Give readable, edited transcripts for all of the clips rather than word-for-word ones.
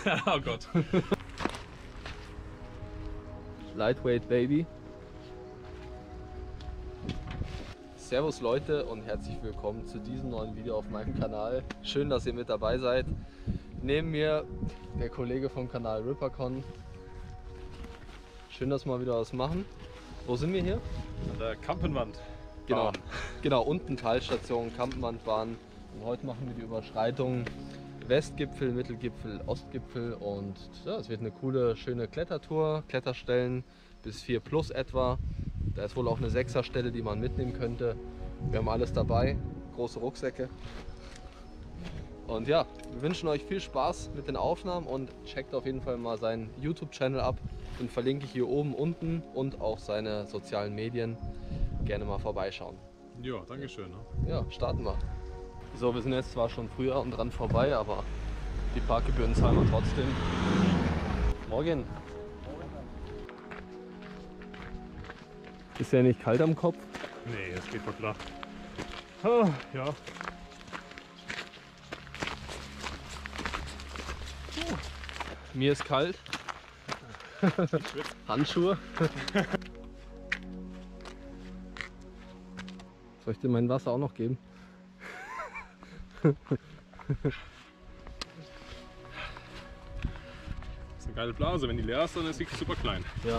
Oh Gott. Lightweight Baby. Servus Leute und herzlich willkommen zu diesem neuen Video auf meinem Kanal. Schön, dass ihr mit dabei seid. Neben mir der Kollege vom Kanal Rippercon. Schön, dass wir mal wieder was machen. Wo sind wir hier? An der Kampenwand. Genau, unten Talstation, Kampenwandbahn. Und heute machen wir die Überschreitung Westgipfel, Mittelgipfel, Ostgipfel. Und ja, es wird eine coole, schöne Klettertour. Kletterstellen bis 4+ etwa. Da ist wohl auch eine 6er-Stelle, die man mitnehmen könnte. Wir haben alles dabei, große Rucksäcke. Und ja, wir wünschen euch viel Spaß mit den Aufnahmen und checkt auf jeden Fall mal seinen YouTube-Channel ab. Den verlinke ich hier oben unten und auch seine sozialen Medien. Gerne mal vorbeischauen. Ja, danke schön. Ne? Ja, starten wir. So, wir sind jetzt zwar schon früher und dran vorbei, aber die Parkgebühren zahlen wir trotzdem. Morgen. Ist ja nicht kalt am Kopf? Nee, es geht voll klar. Ah, ja. Mir ist kalt. Handschuhe. Soll ich dir mein Wasser auch noch geben? Das ist eine geile Blase. Wenn die leer ist, dann ist sie super klein. Ja.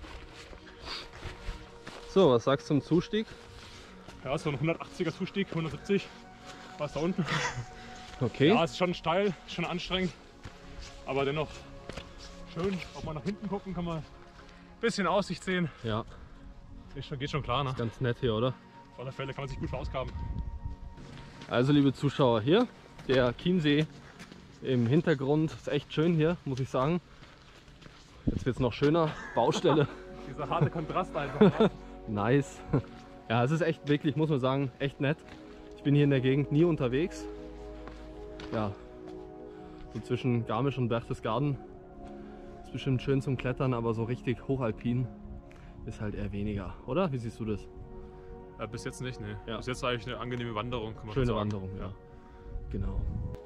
So, was sagst du zum Zustieg? Ja, so ein 180er Zustieg, 170 war es da unten. Okay. Ja, es ist schon steil, schon anstrengend, aber dennoch schön. Auch mal nach hinten gucken, kann man ein bisschen Aussicht sehen. Ja. Geht schon klar, ne? Ganz nett hier, oder? Auf alle Fälle kann man sich gut verausgaben. Also liebe Zuschauer, hier der Chiemsee im Hintergrund. Ist echt schön hier, muss ich sagen. Jetzt wird es noch schöner. Baustelle. Dieser harte Kontrast einfach. Nice. Ja, es ist echt wirklich, muss man sagen, echt nett. Ich bin hier in der Gegend nie unterwegs. Ja, so zwischen Garmisch und Berchtesgaden ist bestimmt schön zum Klettern, aber so richtig hochalpin ist halt eher weniger, oder? Wie siehst du das? Bis jetzt nicht, ne. Ja. Bis jetzt eigentlich eine angenehme Wanderung, kann man Schöne schon sagen. Wanderung, ja. Genau.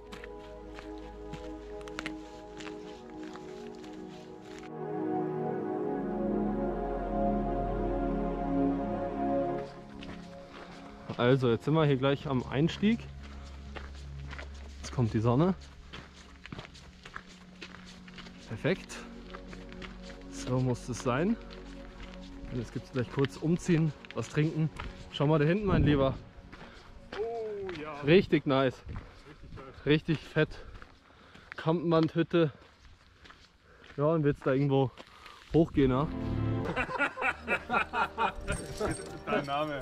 Also, jetzt sind wir hier gleich am Einstieg. Jetzt kommt die Sonne. Perfekt. So muss es sein. Und jetzt gibt es gleich kurz umziehen, was trinken. Schau mal da hinten, mein Lieber. Oh ja. Richtig nice. Richtig geil. Richtig fett. Kampenwandhütte. Ja, und wird es da irgendwo hochgehen, ne? Dein Name.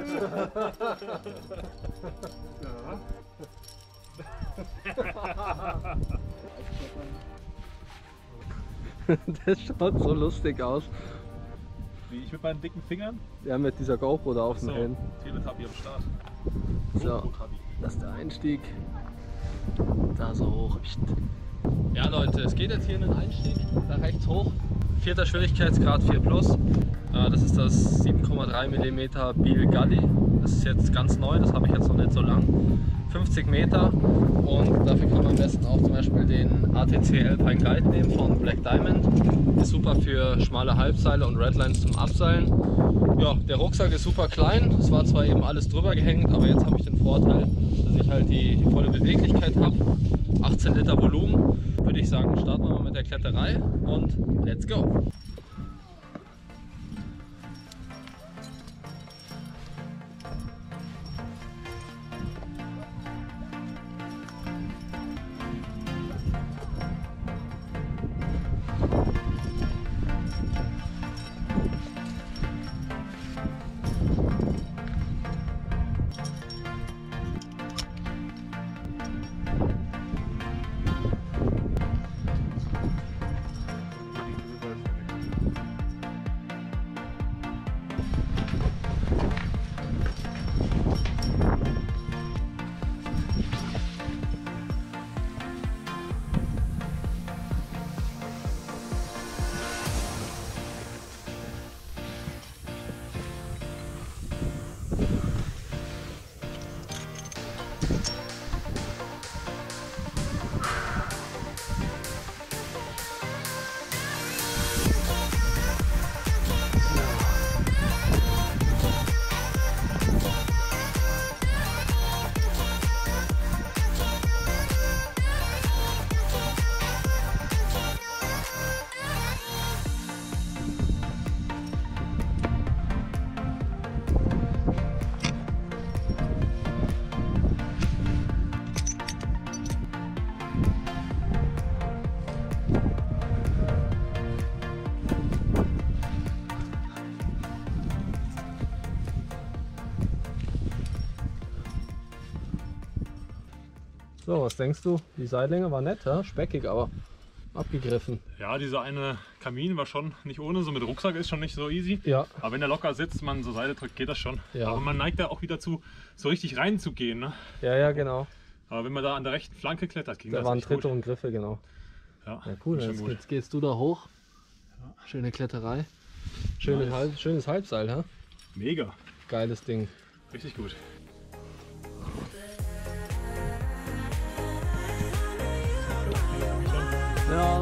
Das schaut so lustig aus. Wie ich mit meinen dicken Fingern? Ja, mit dieser GoPro da auf dem Helm. Teletubby am Start. So, das ist der Einstieg. Da so hoch. Ja Leute, es geht jetzt hier in den Einstieg, da rechts hoch. 4. Schwierigkeitsgrad 4+. Das ist das 7,3 mm Beal Gully. Das ist jetzt ganz neu, das habe ich jetzt noch nicht so lang. 50 Meter und dafür kann man am besten auch zum Beispiel den ATC Alpine Guide nehmen von Black Diamond. Ist super für schmale Halbseile und Redlines zum Abseilen. Ja, der Rucksack ist super klein, es war zwar eben alles drüber gehängt, aber jetzt habe ich den Vorteil, dass ich halt die volle Beweglichkeit habe. 18 Liter Volumen. Würde ich sagen, starten wir mal mit der Kletterei und let's go! So, was denkst du? Die Seillänge war nett, ja? Speckig, aber abgegriffen. Ja, dieser eine Kamin war schon nicht ohne, so mit Rucksack ist schon nicht so easy. Ja. Aber wenn der locker sitzt, man so Seile drückt, geht das schon. Ja. Aber man neigt da auch wieder zu, so richtig reinzugehen. Ne? Ja, genau. Aber wenn man da an der rechten Flanke klettert, ging Da das waren echt Tritte gut. und Griffe, genau. Ja, Ja, cool. Jetzt gehst du da hoch. Ja. Schöne Kletterei. Schönes Halbseil, ha? Mega. Geiles Ding. Richtig gut. Ja.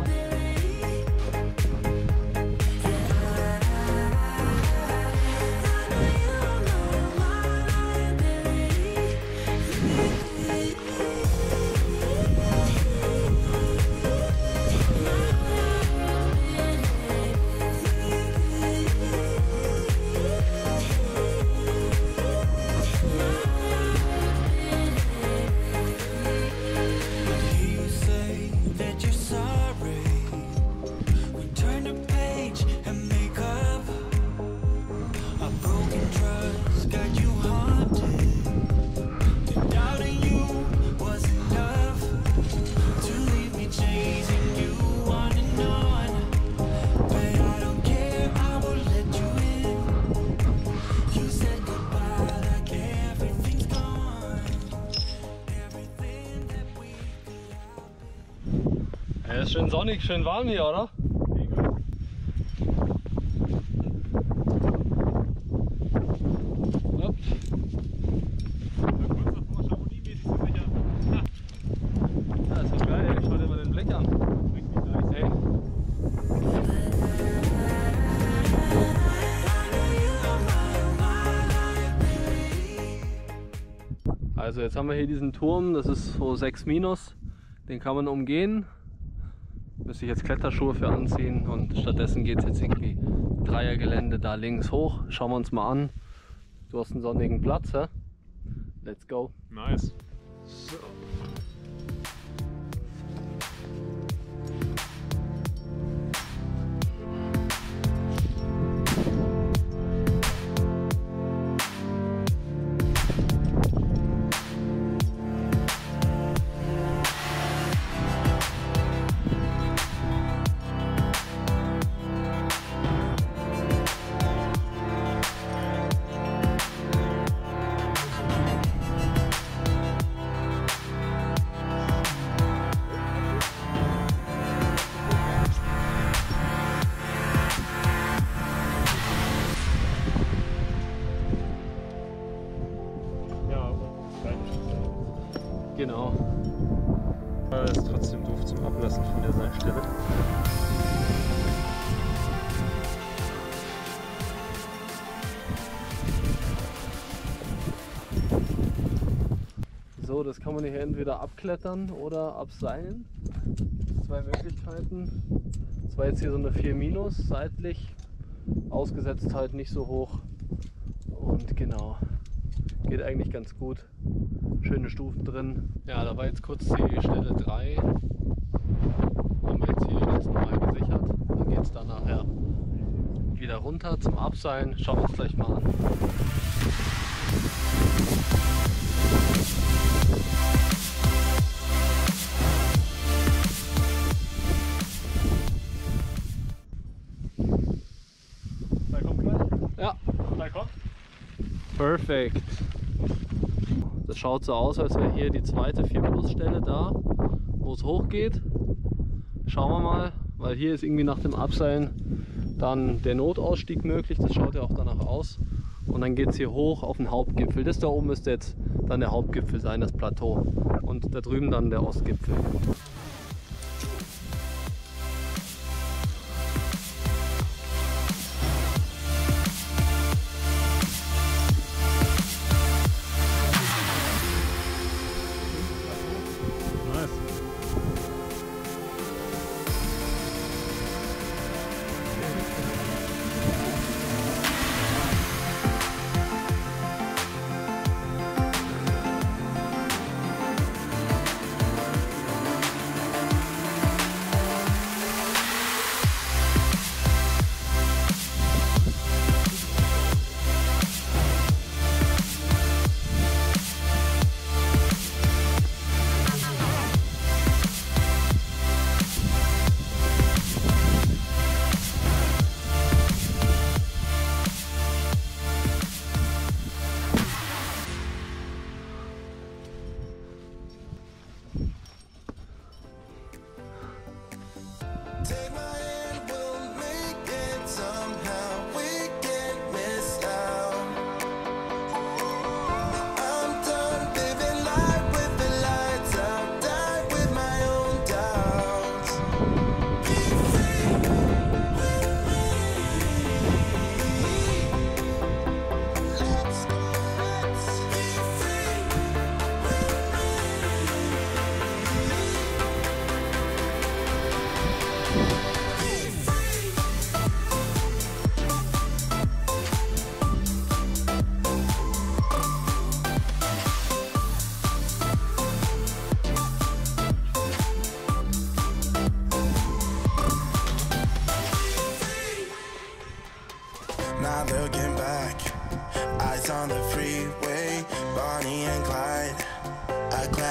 Ja, ist schön sonnig, schön warm hier, oder? Mega. Ja. Ja, ist doch geil, ey. Schau dir mal den Blick an. Hey. Also jetzt haben wir hier diesen Turm, das ist so 6 minus, den kann man umgehen. Müsste ich jetzt Kletterschuhe für anziehen und stattdessen geht es jetzt irgendwie Dreiergelände da links hoch. Schauen wir uns mal an. Du hast einen sonnigen Platz, hä? Let's go. Nice. So. Genau. Aber ist trotzdem doof zum Ablassen von der Seilstelle. So, das kann man hier entweder abklettern oder abseilen. Zwei Möglichkeiten. Das war jetzt hier so eine 4 minus seitlich. Ausgesetzt halt nicht so hoch. Und genau. Geht eigentlich ganz gut. Schöne Stufen drin. Ja, da war jetzt kurz die Stelle 3. Haben wir jetzt hier ganz normal gesichert. Dann geht es dann nachher wieder runter zum Abseilen. Schauen wir uns gleich mal an. Da kommt gleich. Ja, Da kommt. perfekt. Das schaut so aus, als wäre hier die zweite 4-Plus-Stelle da, wo es hochgeht. Schauen wir mal, weil hier ist irgendwie nach dem Abseilen dann der Notausstieg möglich. Das schaut ja auch danach aus. Und dann geht es hier hoch auf den Hauptgipfel. Das da oben müsste jetzt dann der Hauptgipfel sein, das Plateau. Und da drüben dann der Ostgipfel. Nice.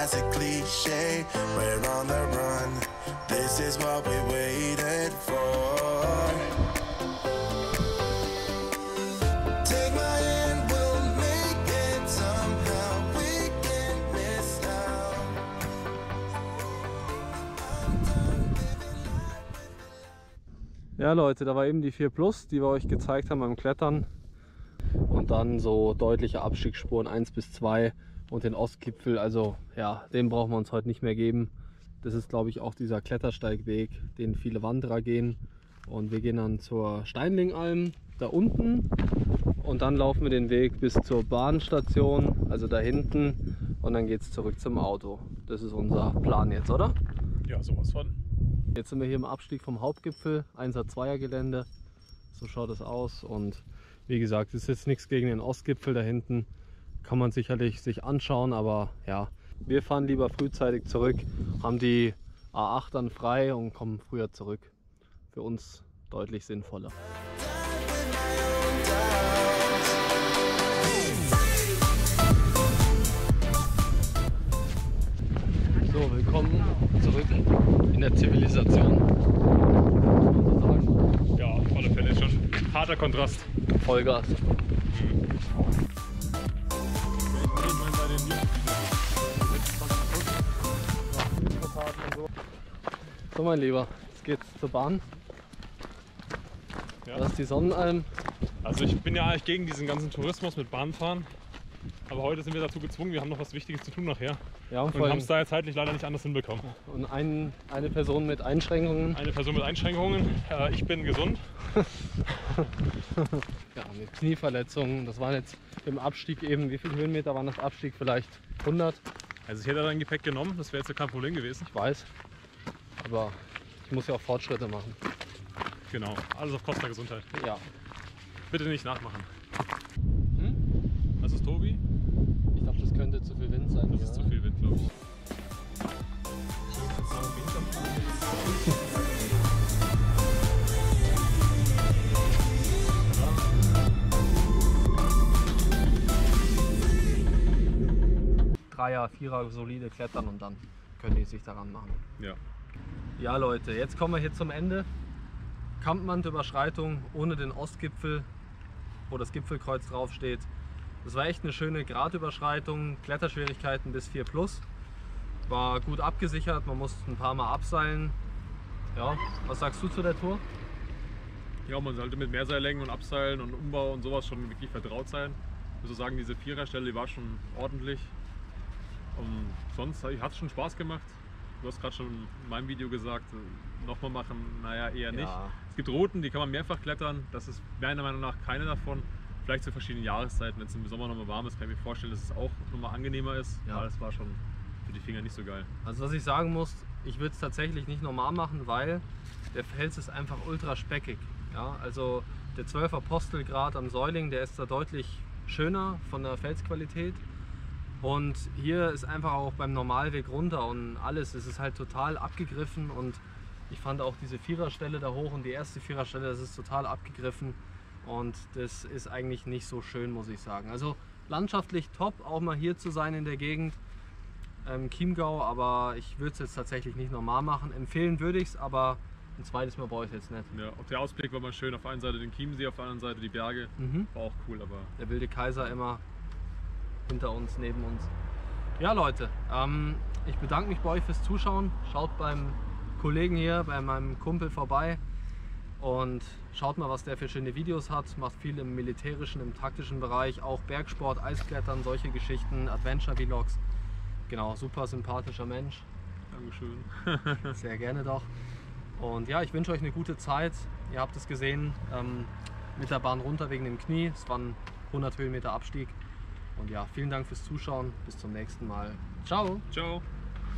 as a cliche. We're on the run. This is what we waited for. Take my hand, we'll make it somehow. We can't miss out. Ja Leute, da war eben die 4 Plus, die wir euch gezeigt haben beim Klettern. Und dann so deutliche Abstiegsspuren 1 bis 2 und den Ostgipfel. Also ja, den brauchen wir uns heute nicht mehr geben. Das ist, glaube ich, auch dieser Klettersteigweg, den viele Wanderer gehen. Und wir gehen dann zur Steinlingalm da unten. Und dann laufen wir den Weg bis zur Bahnstation, also da hinten. Und dann geht es zurück zum Auto. Das ist unser Plan jetzt, oder? Ja, sowas von. Jetzt sind wir hier im Abstieg vom Hauptgipfel, 1er, 2er Gelände. So schaut es aus. Und wie gesagt, es ist jetzt nichts gegen den Ostgipfel da hinten. Kann man sicherlich sich anschauen, aber ja, wir fahren lieber frühzeitig zurück, haben die A8 dann frei und kommen früher zurück. Für uns deutlich sinnvoller. So, willkommen zurück in der Zivilisation. Ja, auf alle Fälle ist schon ein harter Kontrast. Vollgas. So mein Lieber, jetzt geht's zur Bahn. Ja. Das ist die Sonnenalm. Also ich bin ja eigentlich gegen diesen ganzen Tourismus mit Bahnfahren. Aber heute sind wir dazu gezwungen, wir haben noch was Wichtiges zu tun nachher. Ja, und haben es da jetzt zeitlich leider nicht anders hinbekommen. Und eine Person mit Einschränkungen. Eine Person mit Einschränkungen. Ich bin gesund. Ja, mit Knieverletzungen. Das waren jetzt im Abstieg eben, wie viele Höhenmeter waren das Abstieg? Vielleicht 100? Also ich hätte dein Gepäck genommen, das wäre jetzt kein Problem gewesen. Ich weiß, aber ich muss ja auch Fortschritte machen. Genau, alles auf Kosten der Gesundheit. Ja. Bitte nicht nachmachen. Hm? Was ist Tobi? Ich glaube, das könnte zu viel Wind sein. Das ist zu viel Wind, glaube ich. Dreier, Vierer solide klettern und dann können die sich daran machen. Ja. Ja Leute, jetzt kommen wir hier zum Ende. Kampmannüberschreitung ohne den Ostgipfel, wo das Gipfelkreuz draufsteht. Das war echt eine schöne Gratüberschreitung, Kletterschwierigkeiten bis 4 plus. War gut abgesichert, man musste ein paar Mal abseilen. Ja, was sagst du zu der Tour? Ja, man sollte mit Mehrseillängen und Abseilen und Umbau und sowas schon wirklich vertraut sein. Ich muss sagen, diese Viererstelle, die war schon ordentlich. Und sonst hat es schon Spaß gemacht. Du hast gerade schon in meinem Video gesagt, nochmal machen, naja, eher nicht. Ja. Es gibt Routen, die kann man mehrfach klettern. Das ist meiner Meinung nach keine davon. Vielleicht zu verschiedenen Jahreszeiten, wenn es im Sommer nochmal warm ist, kann ich mir vorstellen, dass es auch nochmal angenehmer ist. Ja. Aber das war schon für die Finger nicht so geil. Also was ich sagen muss, ich würde es tatsächlich nicht normal machen, weil der Fels ist einfach ultra speckig. Ja, also der 12er Apostelgrad am Säuling, der ist da deutlich schöner von der Felsqualität. Und hier ist einfach auch beim Normalweg runter und alles, es ist halt total abgegriffen und ich fand auch diese Viererstelle da hoch und die erste Viererstelle, das ist total abgegriffen und das ist eigentlich nicht so schön, muss ich sagen. Also landschaftlich top, auch mal hier zu sein in der Gegend, Chiemgau, aber ich würde es jetzt tatsächlich nicht normal machen. Empfehlen würde ich es, aber ein zweites Mal brauche ich es jetzt nicht. Ja, auch der Ausblick war mal schön, auf der einen Seite den Chiemsee, auf der anderen Seite die Berge, war auch cool, aber... Der wilde Kaiser immer hinter uns, neben uns. Ja Leute, ich bedanke mich bei euch fürs Zuschauen. Schaut beim Kollegen hier, bei meinem Kumpel vorbei und schaut mal, was der für schöne Videos hat. Macht viel im militärischen, im taktischen Bereich, auch Bergsport, Eisklettern, solche Geschichten, Adventure-Vlogs. Genau, super sympathischer Mensch. Dankeschön. Sehr gerne doch. Und ja, ich wünsche euch eine gute Zeit. Ihr habt es gesehen, mit der Bahn runter wegen dem Knie. Es waren 100 Höhenmeter Abstieg. Und ja, vielen Dank fürs Zuschauen. Bis zum nächsten Mal. Ciao. Ciao.